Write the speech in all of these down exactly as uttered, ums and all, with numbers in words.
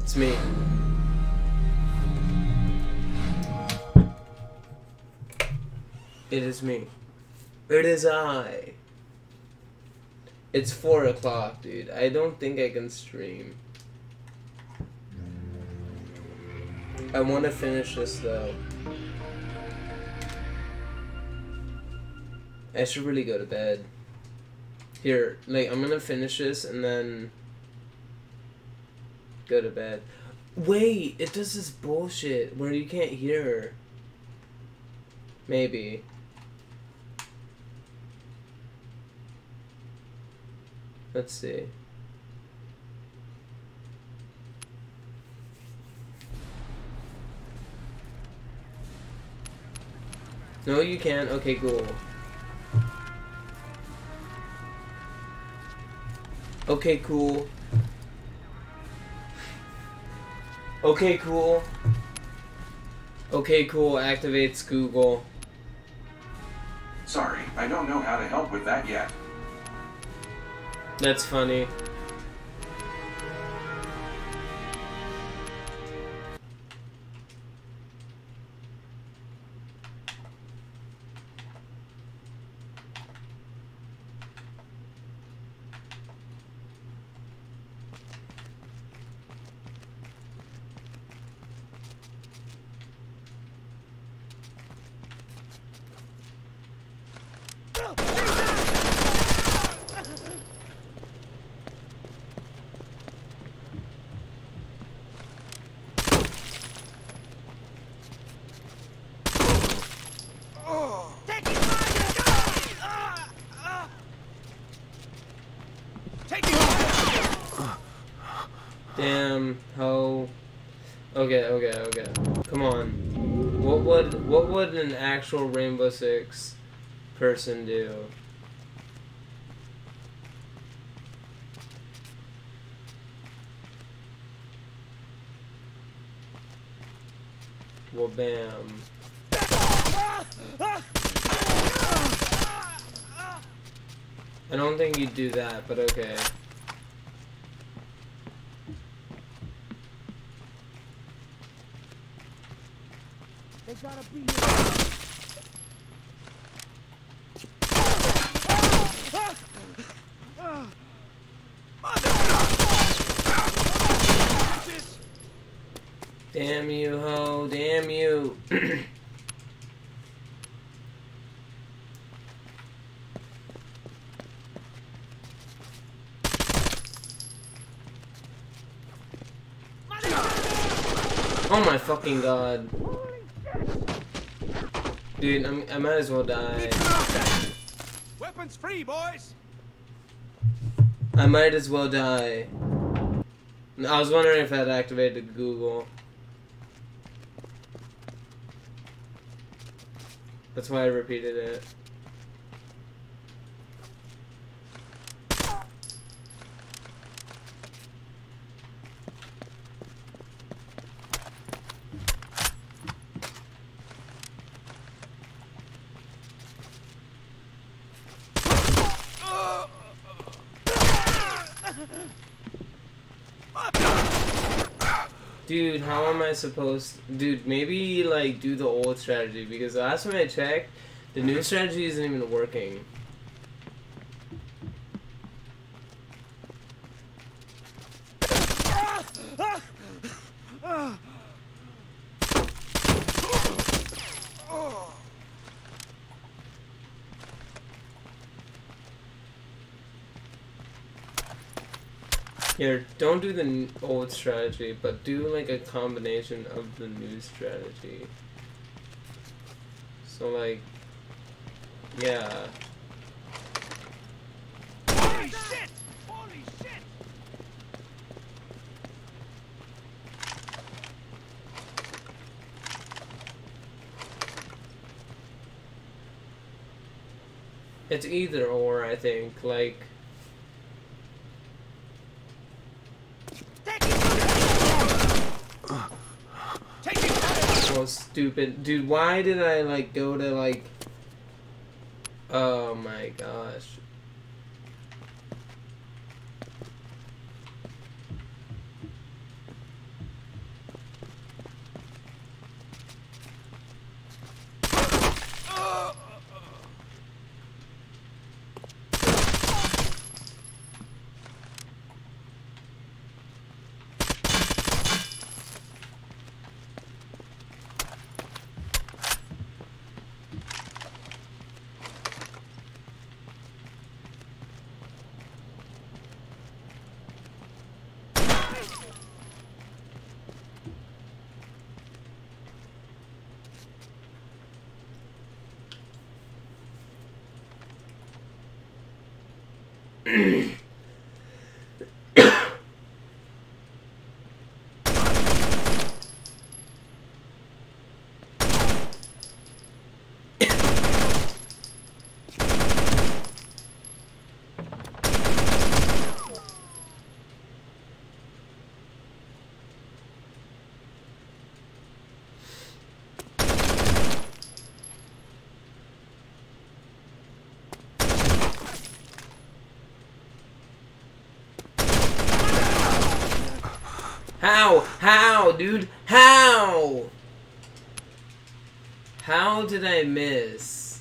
It's me. It is me. It is I. It's four o'clock, dude. I don't think I can stream. I want to finish this though. I should really go to bed. Here, like, I'm gonna finish this and then go to bed. Wait, it does this bullshit where you can't hear. Maybe. Let's see. No, you can't. Okay, cool. Okay, cool. Okay, cool. Okay, cool. Activates Google. Sorry, I don't know how to help with that yet. That's funny. Damn, ho. Okay, okay, okay. Come on. What would what would an actual Rainbow Six person do? Well, bam. I don't think you'd do that, but okay. They gotta be Damn you, ho! Damn you! Oh my fucking god. Dude, I'm, I might as well die. weapons free, boys. I might as well die. I was wondering if I'd activated Google. That's why I repeated it. Dude, how am I supposed to... Dude, maybe, like, do the old strategy, because last time I checked, the new strategy isn't even working. Here, don't do the n old strategy, but do like a combination of the new strategy. So like, yeah. Holy shit! Holy shit! It's either or, I think. Like, so stupid. Dude, why did I like go to like... Oh my gosh. How? How, dude? How? How did I miss?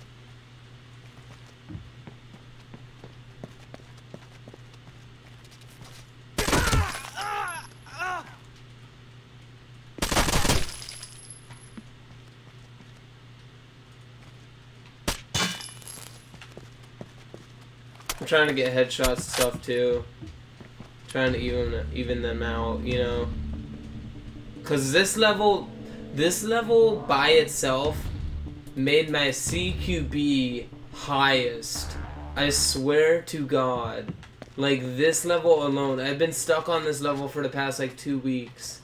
I'm trying to get headshots and stuff too. Trying to even even them out, you know. Cause this level, this level by itself made my C Q B highest. I swear to God. Like this level alone, I've been stuck on this level for the past like two weeks.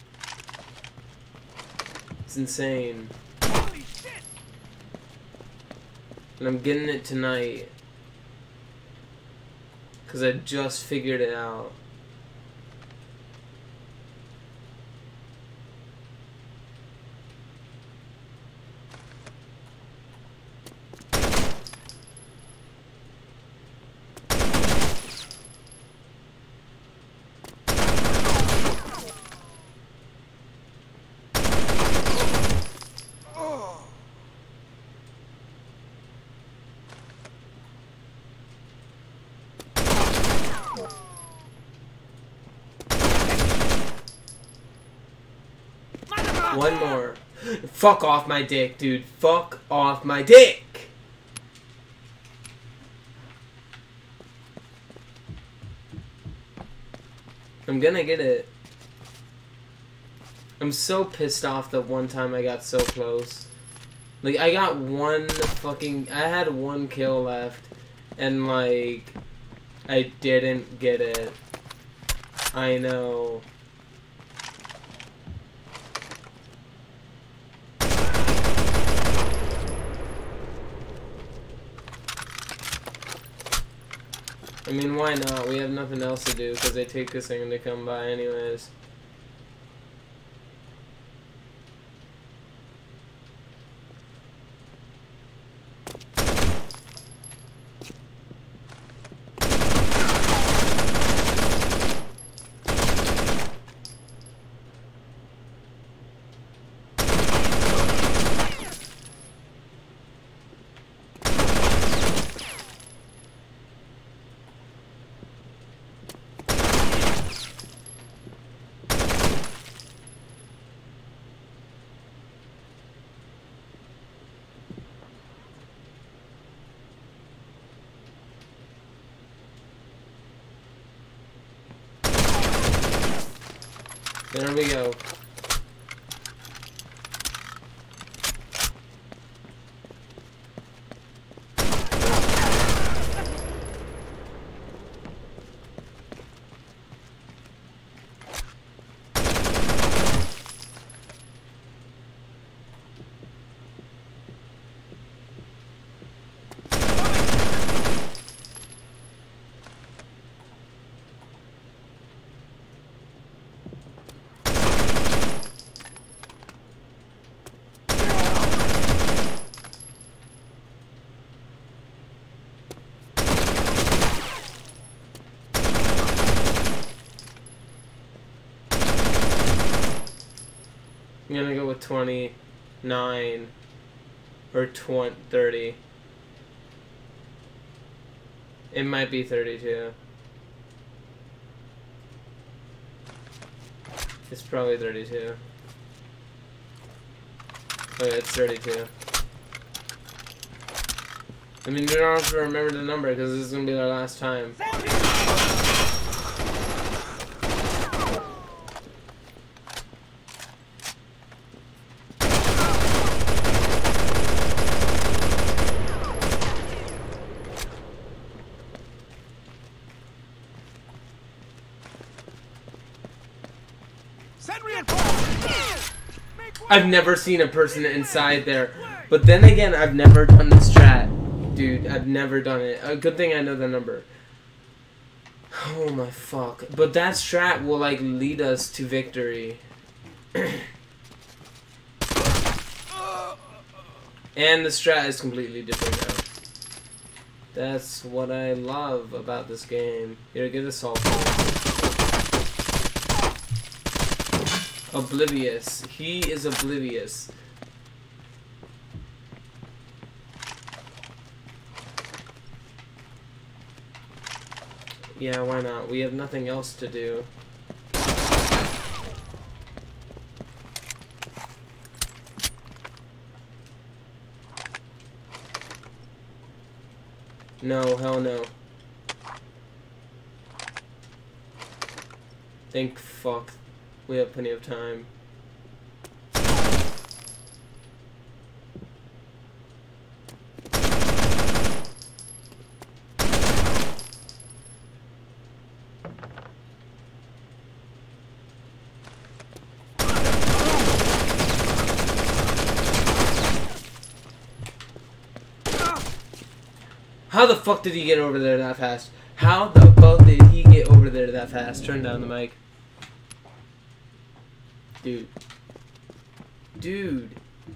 It's insane. Holy shit! And I'm getting it tonight. Cause I just figured it out. One more. Fuck off my dick, dude. Fuck off my dick! I'm gonna get it. I'm so pissed off that one time I got so close. Like, I got one fucking... I had one kill left. And, like... I didn't get it. I know. I mean, why not? We have nothing else to do because they take this thing to come by anyways. There we go. I'm gonna go with twenty-nine or twenty, thirty. It might be thirty-two. It's probably thirty-two. Oh yeah, it's thirty-two. I mean, we don't have to remember the number because this is gonna be our last time. Send reinforcements. Make way. I've never seen a person inside there. But then again, I've never done this strat. Dude, I've never done it. A good thing I know the number. Oh my fuck. But that strat will like lead us to victory. And the strat is completely different now. That's what I love about this game. Here, get this all. Oblivious. He is oblivious. Yeah, why not? We have nothing else to do. No, hell no. Thank fuck. We have plenty of time. How the fuck did he get over there that fast? How the fuck did he get over there that fast? Turn down the mic. Dude. Dude.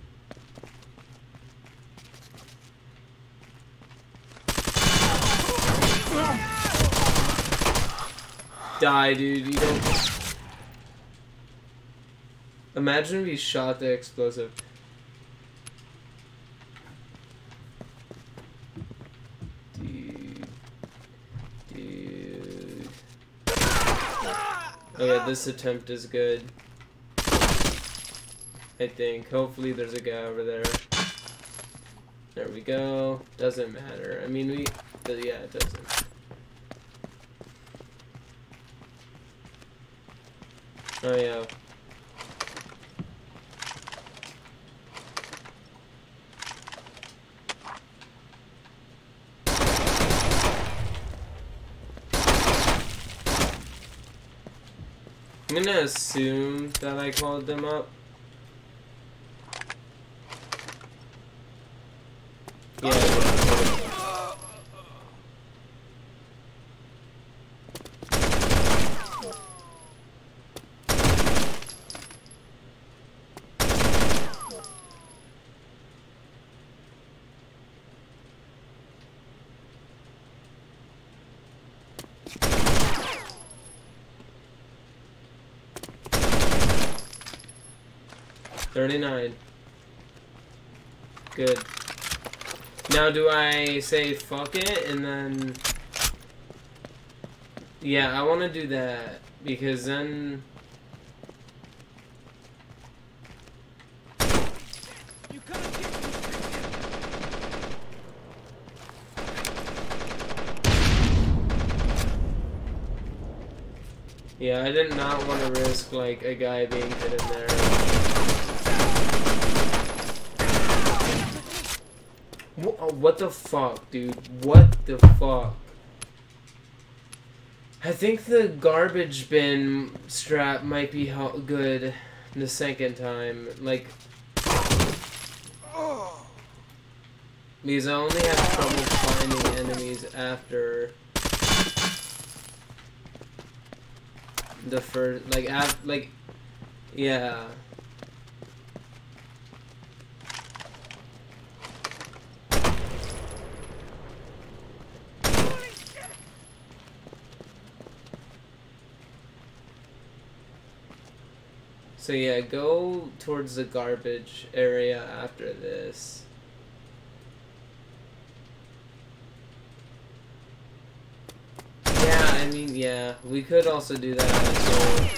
Die, dude. You don't... Imagine if he shot the explosive. Okay, this attempt is good. I think. Hopefully there's a guy over there. There we go. Doesn't matter. I mean, we... But yeah, it doesn't. Oh, yeah. I'm gonna assume that I called them up. Yeah. thirty-nine. Good. Now do I say fuck it and then... Yeah, I want to do that because then... You gotta get Yeah, I did not want to risk like a guy being hit in there. What the fuck, dude? What the fuck? I think the garbage bin strap might be good the second time. Like, because I only have trouble finding enemies after the first, like, af like, yeah. So yeah, go towards the garbage area after this. Yeah, I mean, yeah, we could also do that. So.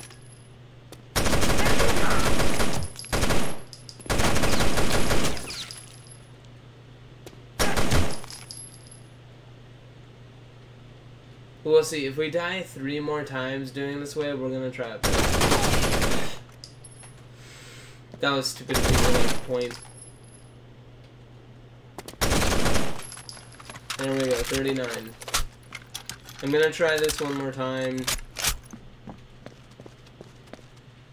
We'll see. If we die three more times doing this way, we're gonna try it. That was stupid to be like point. There we go, thirty-nine. I'm gonna try this one more time.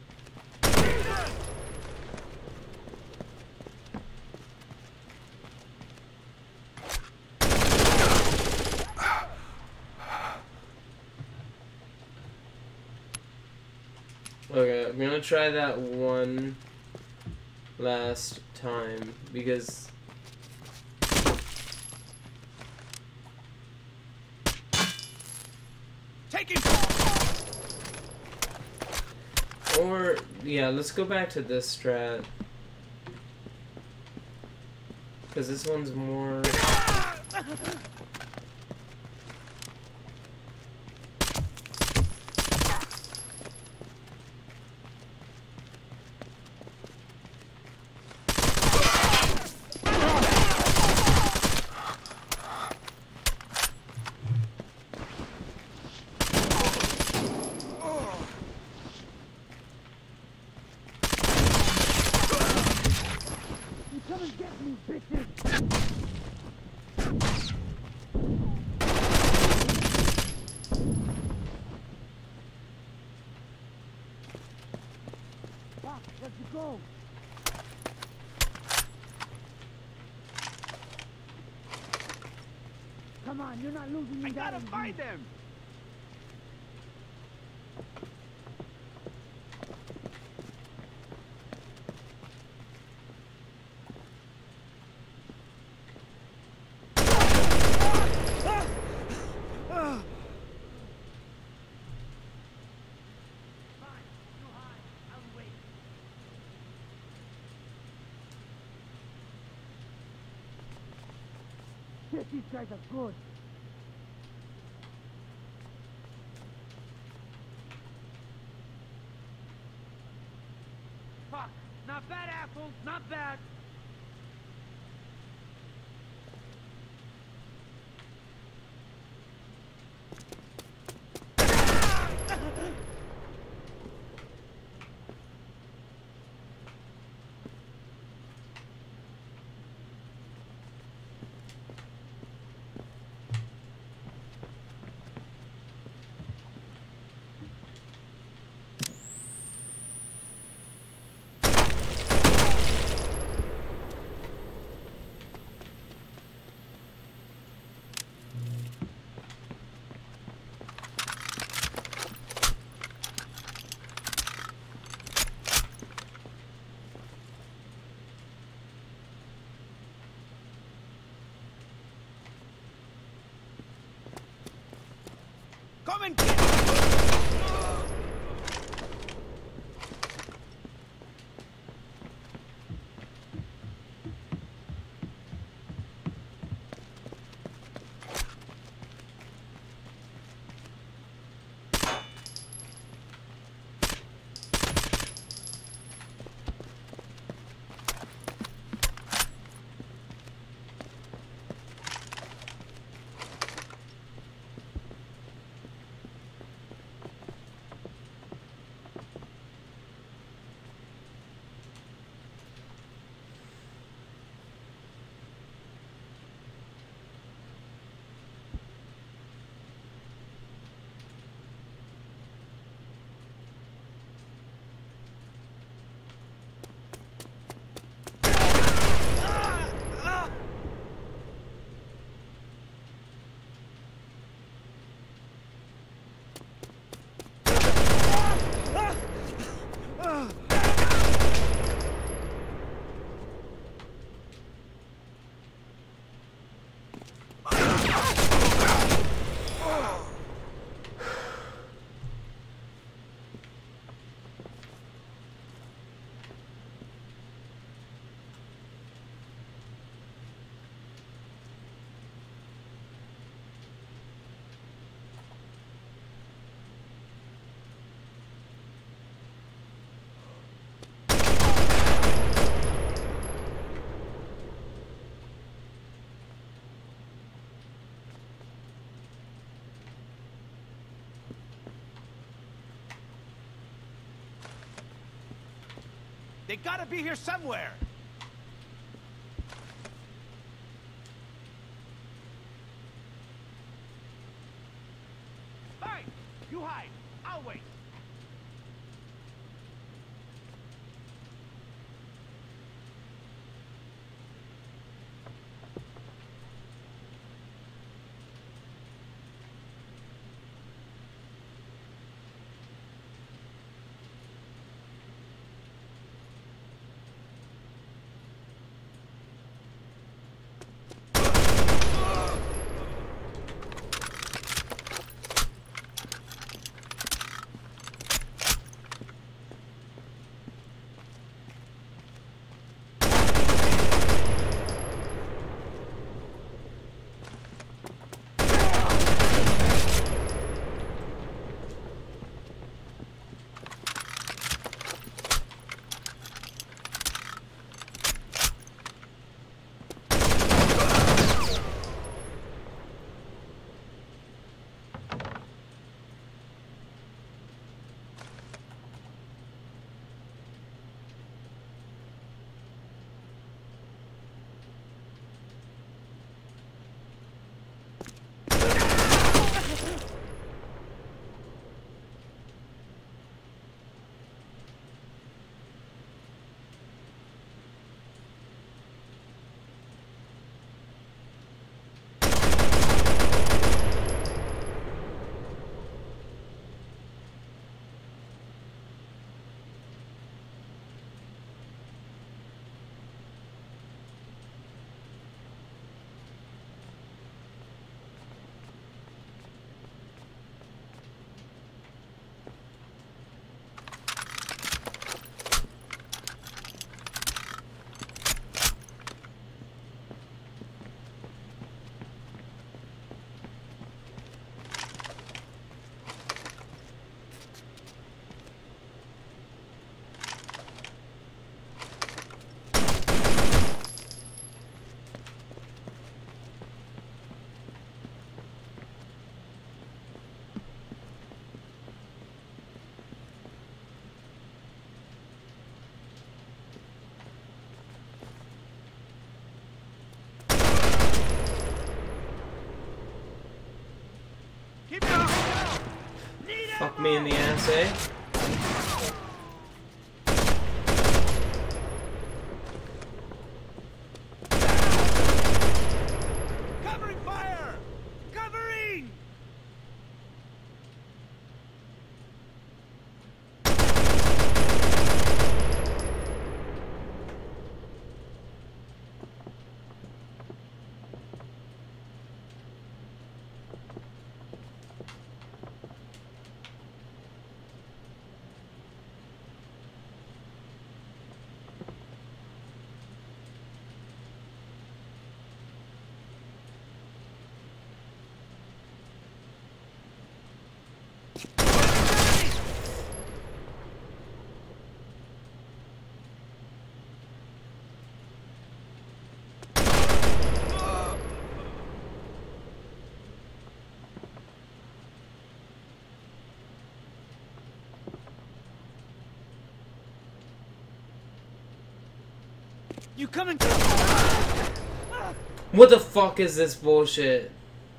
Okay, I'm gonna try that one last time because Take him. or yeah, let's go back to this strat because this one's more. Come and get me, bitches! Fuck, let's go! Come on, you're not losing me. I gotta find them! Shit, these guys are good. Fuck! Not bad, assholes! Not bad! Come and get me! They gotta be here somewhere! Fine! You hide! I'll wait! me in the ass, eh? Covering fire! Covering! You coming? What the fuck is this bullshit?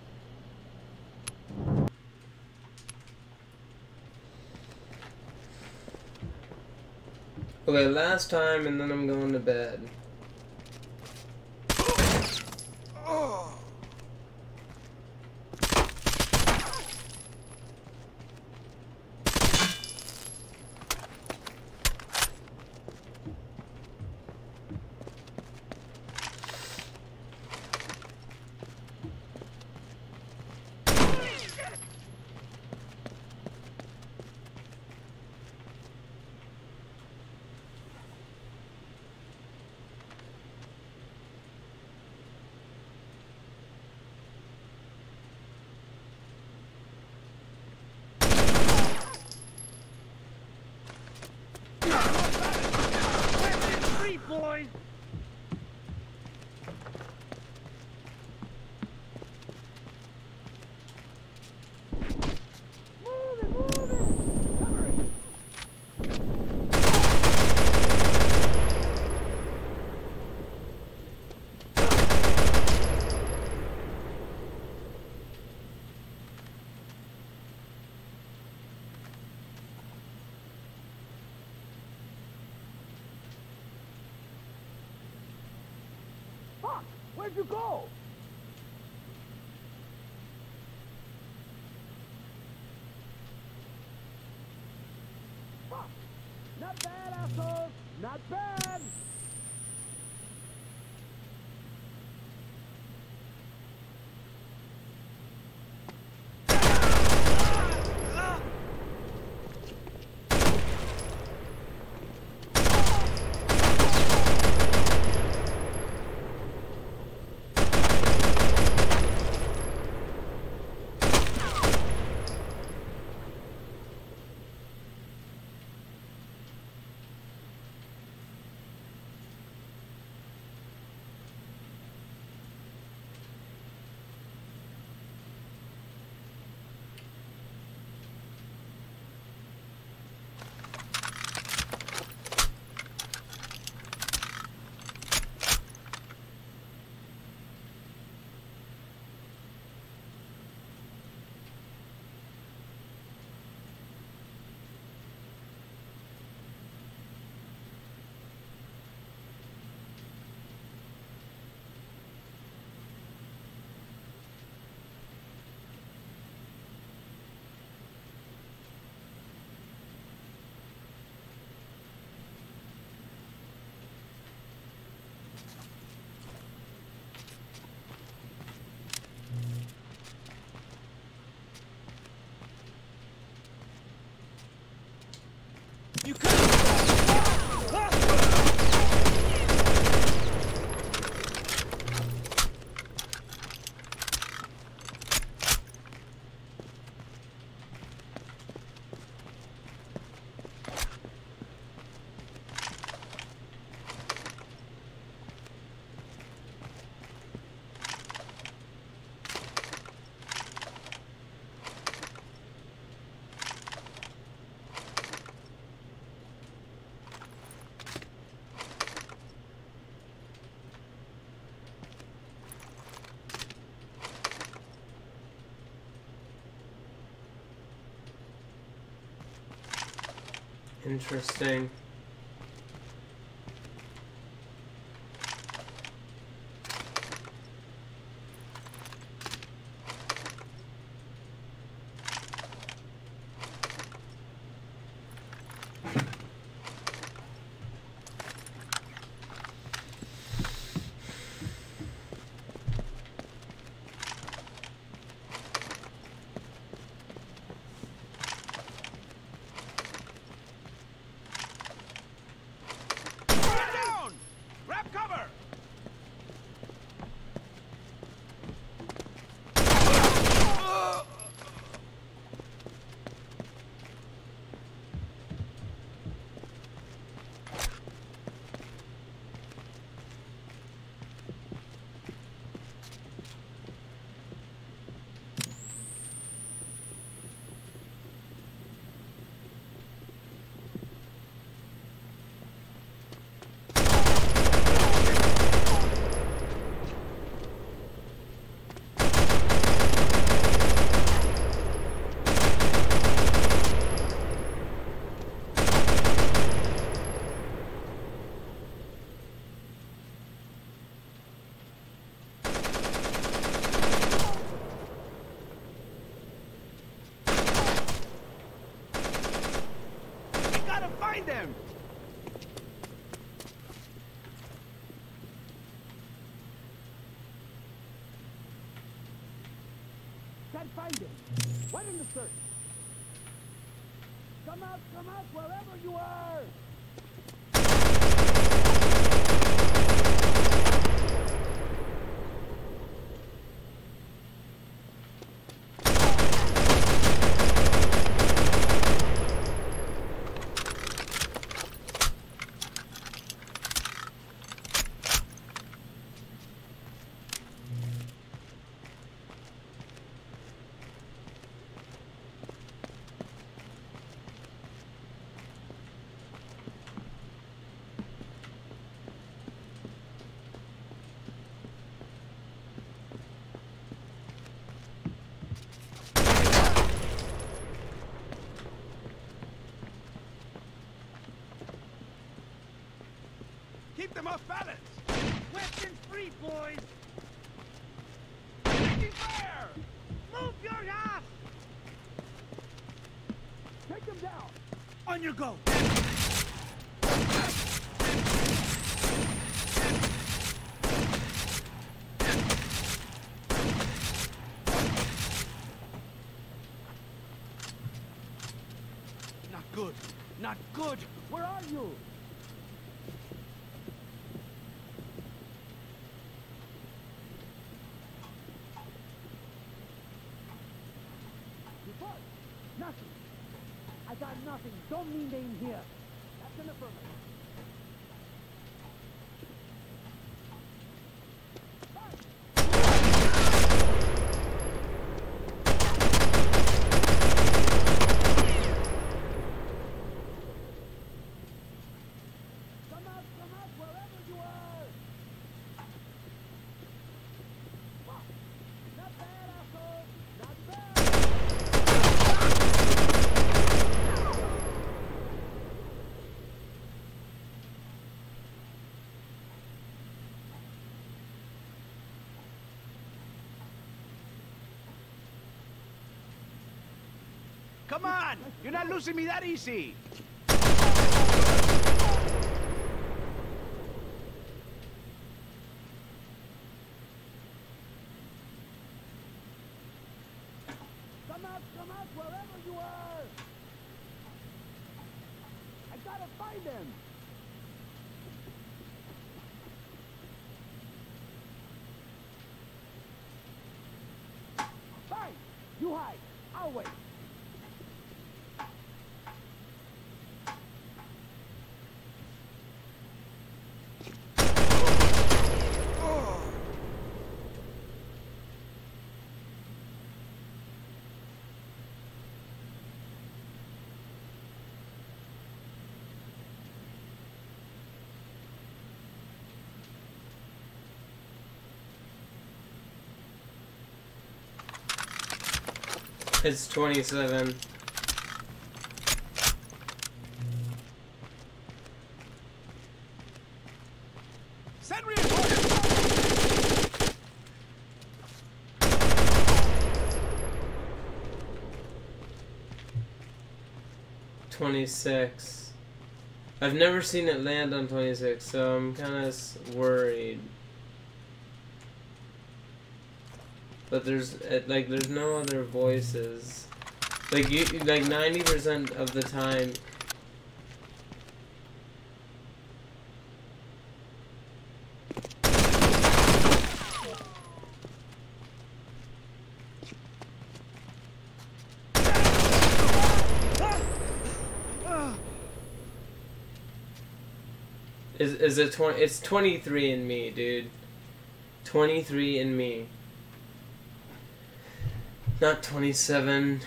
Okay, last time and then I'm going to bed. Boys! Move it, move it! Covering! Fuck! Where'd you go? Fuck! Not bad, assholes! Not bad! You coming? Interesting. Them. Can't find him. What in the search? Come out, come out, wherever you are! Keep them off balance! Weapons free, boys! Taking fire! Move your ass! Take them down! On your go! Not good! Not good! Where are you? Nothing. I got nothing. Don't mean they in here. That's an affirmative. Come out, come out, wherever you are. Wow. Not bad, asshole. Not bad. Come on! You're not losing me that easy! Come out, come out, wherever you are! I gotta find them! Fine! You hide! I'll wait! It's twenty-seven. Send reinforcements! twenty-six. I've never seen it land on twenty-six, so I'm kind of worried. But there's like there's no other voices. Like you like ninety percent of the time. Is is it twenty? It's twenty-three in me, dude. twenty-three in me. Not twenty-seven.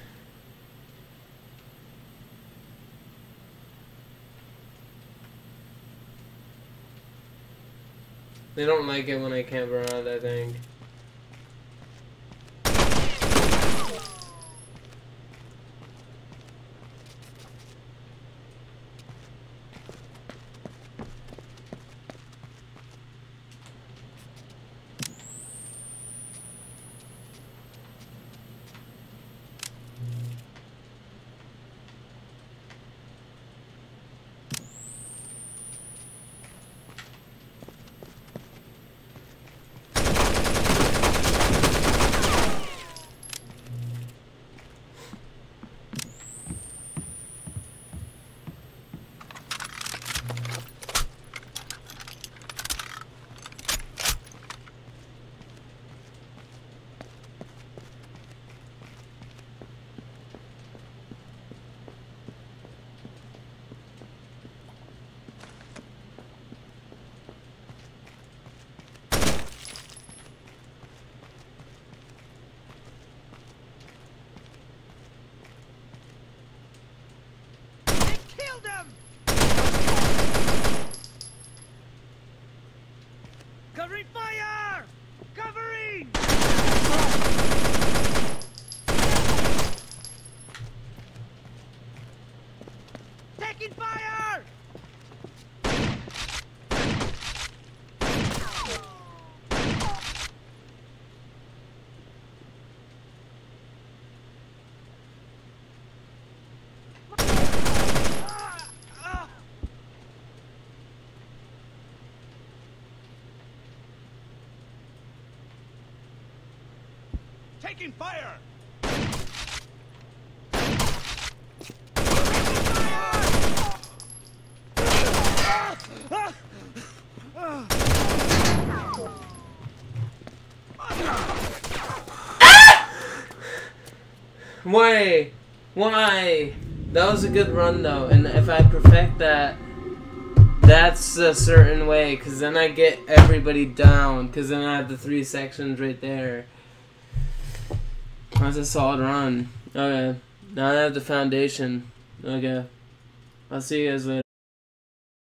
They don't like it when I camp around, I think. Covering fire! Covering! Taking fire! Taking fire! Why? Why? That was a good run though, and if I perfect that, that's a certain way, because then I get everybody down, because then I have the three sections right there. That's a solid run. Okay. Now I have the foundation. Okay. I'll see you guys later.